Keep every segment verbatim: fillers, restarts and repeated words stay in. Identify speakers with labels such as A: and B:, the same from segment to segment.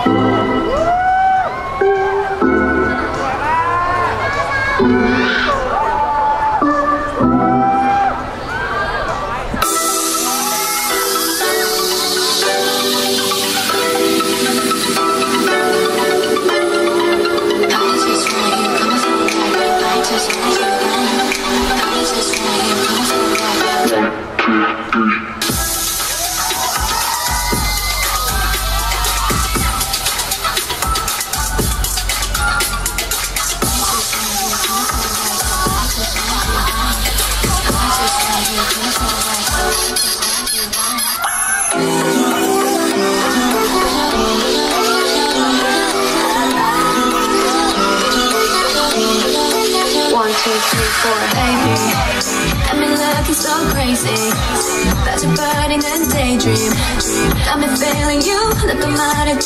A: Baby, got me looking so crazy. About your burning and daydream. Got me feeling you. 나도 말해줄.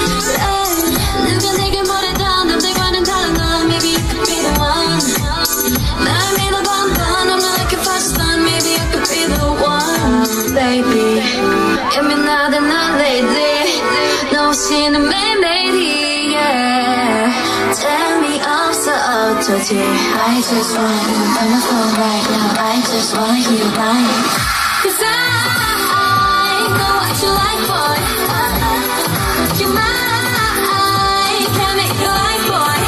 A: 누가 내게 뭐래도 남들과는 다른 넌. Maybe you could be the one. 날 믿어봐 한번. I'm not looking for sun. Maybe I could be the one. Baby, 예민하다 난 lately. 너 없이는 매일매일이. Yeah. 재미없어 어쩌지. I just wanna move on my phone right now. I just wanna hear you lying. Cause I know what you like, boy. You're mine. Can't make you like, boy.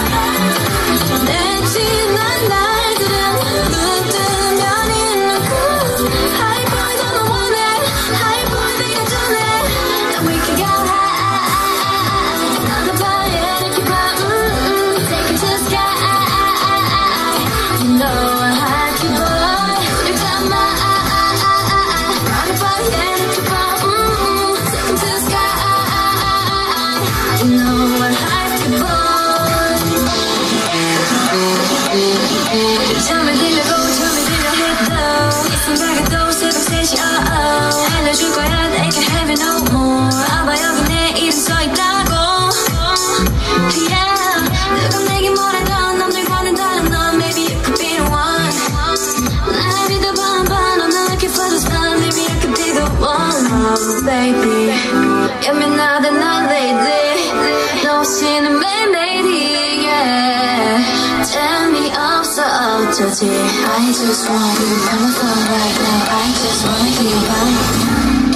A: 내 지난 날들은 눈 뜨면 있는 그 High boy 너무 원해. High boy 내가 전해. Then we can go high. 나도 봐야 이렇게 봐. Take it to the sky. You know I like you, boy. You got my 나도 봐야 이렇게 봐. Take it to the sky. You know I like you, boy. 잠을 들려고 잠을 들려 해도 이 생각에 또 새록새시 oh oh 알려줄 거야 내게 have it no more 아봐 여기 내 이름 써있다고 yeah 누가 내게 뭐래도 남들과는 다른 넌 Maybe you could be the one 날 믿어봐 한번 I'm not looking for the sun Maybe I could be the one oh baby 예민하다 난 lately 너 없이는 매일매일이 yeah 재미없어 어쩌지 I just wanna be on my phone right now I just wanna hear you lying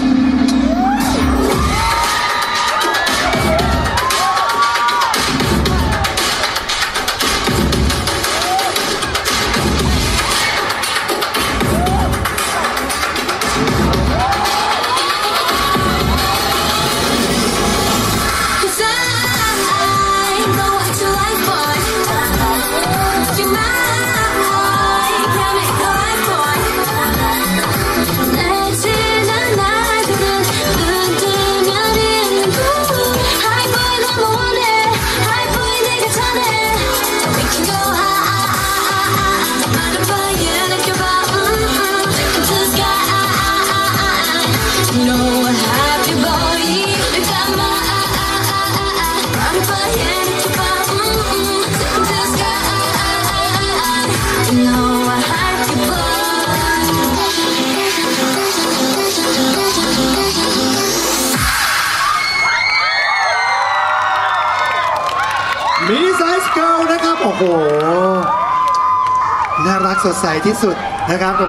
B: มินิไซส์เกิร์ลนะครับโอ้โหน่ารักสดใสที่สุดนะครับ